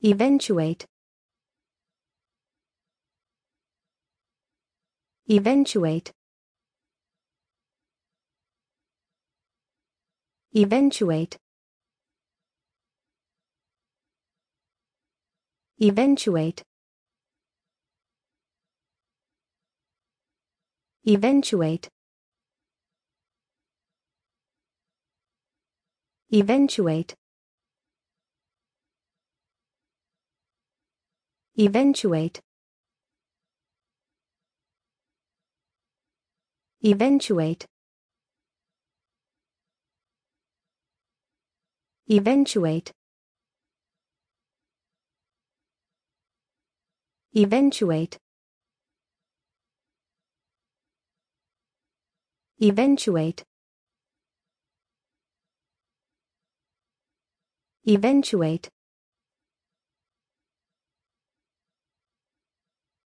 Eventuate. Eventuate. Eventuate. Eventuate. Eventuate. Eventuate. Eventuate. Eventuate. Eventuate. Eventuate. Eventuate. Eventuate.